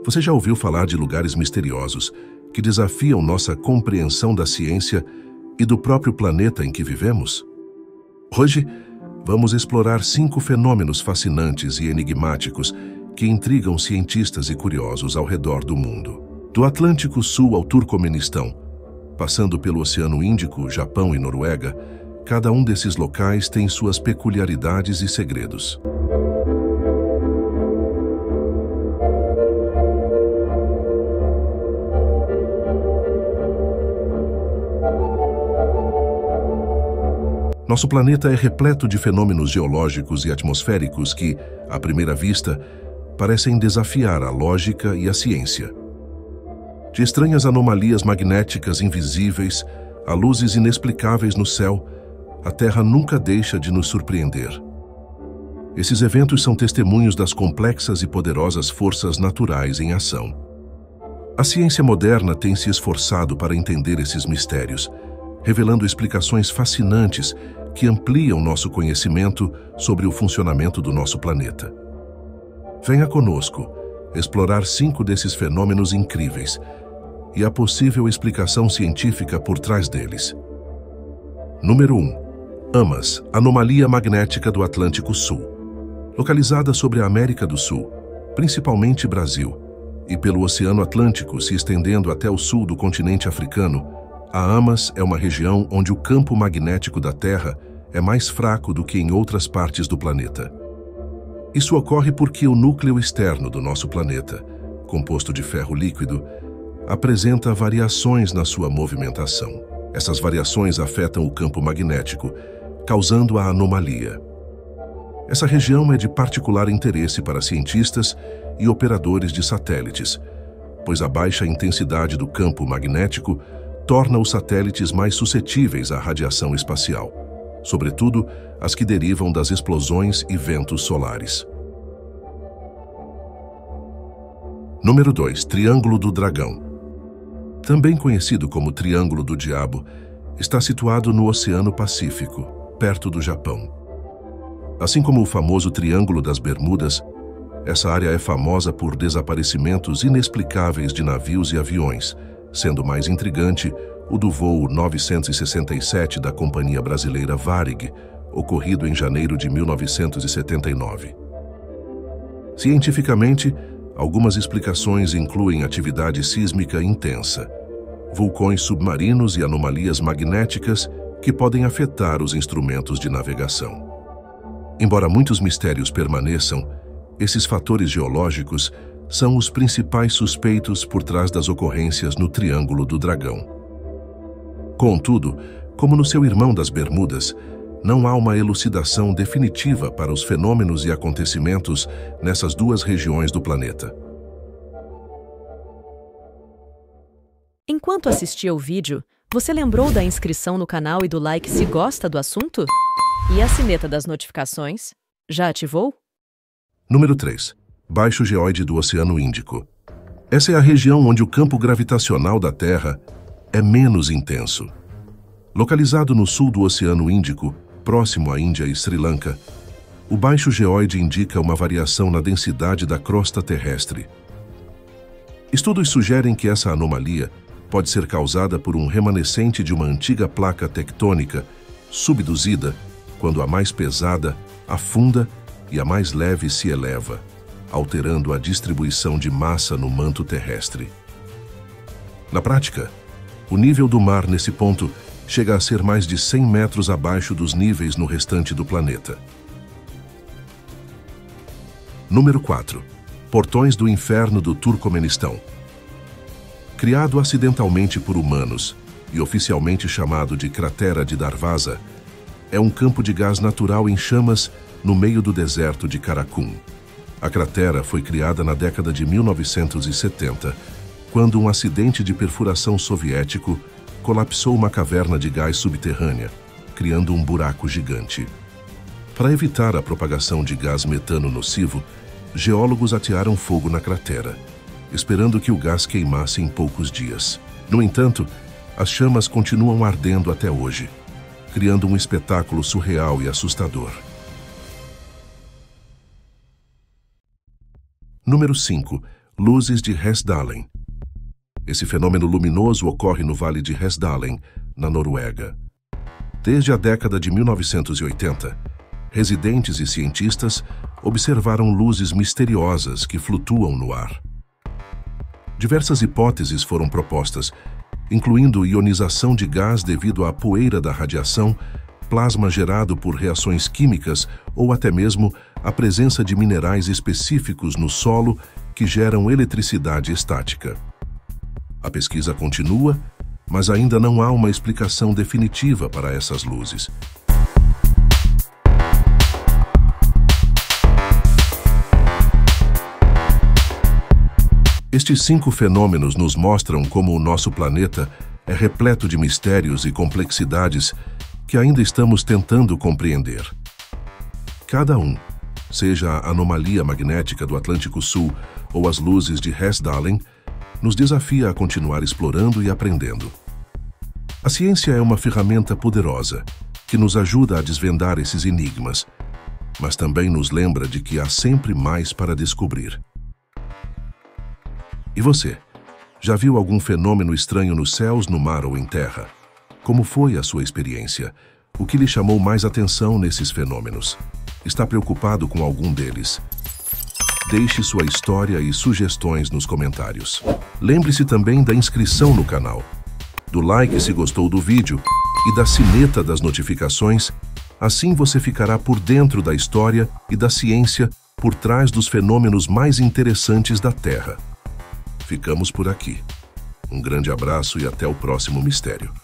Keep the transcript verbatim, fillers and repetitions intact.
Você já ouviu falar de lugares misteriosos que desafiam nossa compreensão da ciência e do próprio planeta em que vivemos? Hoje, vamos explorar cinco fenômenos fascinantes e enigmáticos que intrigam cientistas e curiosos ao redor do mundo. Do Atlântico Sul ao Turcomenistão, passando pelo Oceano Índico, Japão e Noruega, cada um desses locais tem suas peculiaridades e segredos. Nosso planeta é repleto de fenômenos geológicos e atmosféricos que, à primeira vista, parecem desafiar a lógica e a ciência. De estranhas anomalias magnéticas invisíveis a luzes inexplicáveis no céu, a Terra nunca deixa de nos surpreender. Esses eventos são testemunhos das complexas e poderosas forças naturais em ação. A ciência moderna tem se esforçado para entender esses mistérios, revelando explicações fascinantes que ampliam nosso conhecimento sobre o funcionamento do nosso planeta. Venha conosco explorar cinco desses fenômenos incríveis e a possível explicação científica por trás deles. Número um. AMAS, Anomalia Magnética do Atlântico Sul. Localizada sobre a América do Sul, principalmente Brasil, e pelo Oceano Atlântico se estendendo até o sul do continente africano, a AMAS é uma região onde o campo magnético da Terra é mais fraco do que em outras partes do planeta. Isso ocorre porque o núcleo externo do nosso planeta, composto de ferro líquido, apresenta variações na sua movimentação. Essas variações afetam o campo magnético, causando a anomalia. Essa região é de particular interesse para cientistas e operadores de satélites, pois a baixa intensidade do campo magnético torna os satélites mais suscetíveis à radiação espacial, sobretudo as que derivam das explosões e ventos solares. Número dois. Triângulo do Dragão. Também conhecido como Triângulo do Diabo, está situado no Oceano Pacífico, perto do Japão. Assim como o famoso Triângulo das Bermudas, essa área é famosa por desaparecimentos inexplicáveis de navios e aviões, sendo mais intrigante o do voo novecentos e sessenta e sete da companhia brasileira Varig, ocorrido em janeiro de mil novecentos e setenta e nove. Cientificamente, algumas explicações incluem atividade sísmica intensa, vulcões submarinos e anomalias magnéticas que podem afetar os instrumentos de navegação. Embora muitos mistérios permaneçam, esses fatores geológicos são os principais suspeitos por trás das ocorrências no Triângulo do Dragão. Contudo, como no seu irmão das Bermudas, não há uma elucidação definitiva para os fenômenos e acontecimentos nessas duas regiões do planeta. Enquanto assistia ao vídeo, você lembrou da inscrição no canal e do like se gosta do assunto? E a sineta das notificações? Já ativou? Número três. Baixo geóide do Oceano Índico. Essa é a região onde o campo gravitacional da Terra é menos intenso. Localizado no sul do Oceano Índico, próximo à Índia e Sri Lanka, o baixo geóide indica uma variação na densidade da crosta terrestre. Estudos sugerem que essa anomalia pode ser causada por um remanescente de uma antiga placa tectônica subduzida quando a mais pesada afunda e a mais leve se eleva, alterando a distribuição de massa no manto terrestre. Na prática, o nível do mar nesse ponto chega a ser mais de cem metros abaixo dos níveis no restante do planeta. Número quatro. Portões do Inferno do Turcomenistão. Criado acidentalmente por humanos e oficialmente chamado de Cratera de Darvaza, é um campo de gás natural em chamas no meio do deserto de Karakum. A cratera foi criada na década de mil novecentos e setenta, quando um acidente de perfuração soviético colapsou uma caverna de gás subterrânea, criando um buraco gigante. Para evitar a propagação de gás metano nocivo, geólogos atearam fogo na cratera, esperando que o gás queimasse em poucos dias. No entanto, as chamas continuam ardendo até hoje, criando um espetáculo surreal e assustador. Número cinco. Luzes de Hesdalen. Esse fenômeno luminoso ocorre no Vale de Hesdalen, na Noruega. Desde a década de mil novecentos e oitenta, residentes e cientistas observaram luzes misteriosas que flutuam no ar. Diversas hipóteses foram propostas, incluindo ionização de gás devido à poeira da radiação, plasma gerado por reações químicas ou até mesmo a presença de minerais específicos no solo que geram eletricidade estática. A pesquisa continua, mas ainda não há uma explicação definitiva para essas luzes. Estes cinco fenômenos nos mostram como o nosso planeta é repleto de mistérios e complexidades que ainda estamos tentando compreender. Cada um, seja a anomalia magnética do Atlântico Sul ou as luzes de Hesdalen, nos desafia a continuar explorando e aprendendo. A ciência é uma ferramenta poderosa que nos ajuda a desvendar esses enigmas, mas também nos lembra de que há sempre mais para descobrir. E você, já viu algum fenômeno estranho nos céus, no mar ou em terra? Como foi a sua experiência? O que lhe chamou mais atenção nesses fenômenos? Está preocupado com algum deles? Deixe sua história e sugestões nos comentários. Lembre-se também da inscrição no canal, do like se gostou do vídeo e da sineta das notificações. Assim você ficará por dentro da história e da ciência por trás dos fenômenos mais interessantes da Terra. Ficamos por aqui. Um grande abraço e até o próximo mistério.